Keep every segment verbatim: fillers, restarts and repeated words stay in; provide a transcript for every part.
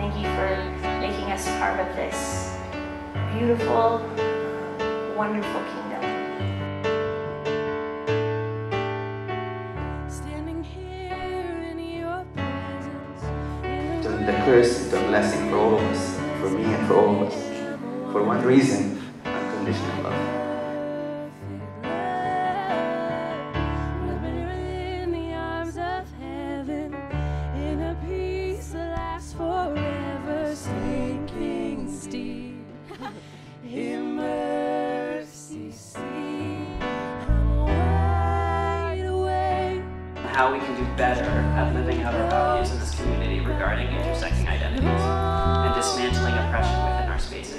Thank you for making us part of this beautiful, wonderful kingdom. Standing here in your presence. Turn the curse into a blessing for all of us, for me and for all of us. For one reason, unconditional love. In the arms of heaven, in a peace that lasts forever, sinking steep in mercy seat. I'm wide awake. How we can do better at living out our values in this community regarding intersecting identities and dismantling oppression within our spaces.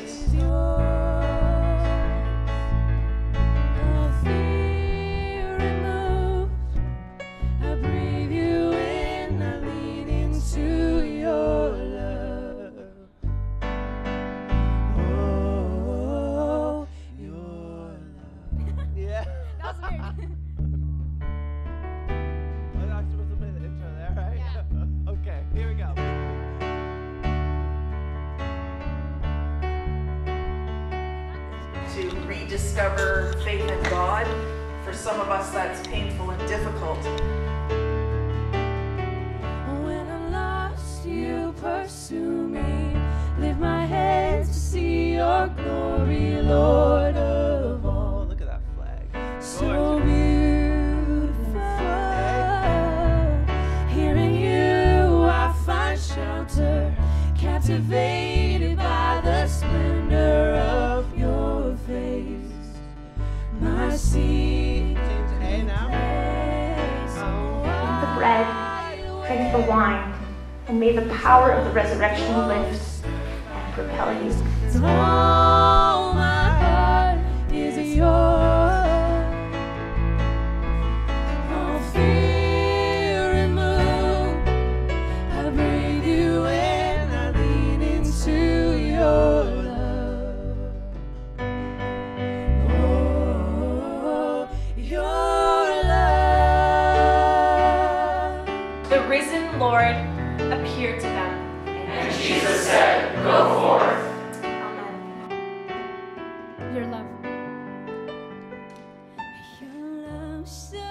To rediscover faith in God. For some of us, that's painful and difficult. When I'm lost, you pursue me. Lift my head to see your glory, Lord of all. Look at that flag. So beautiful. Here in you, I find shelter, captivated by the splendor of your face. My seat Hey now. Eat the bread, drink the wine, and may the power of the resurrection lift and propel you. All my heart is yours. All fear removed. I breathe you in. I lean into your love. Oh, your love. The risen Lord appeared to them. And Jesus said, "Go forth." Amen. Your love. Your love so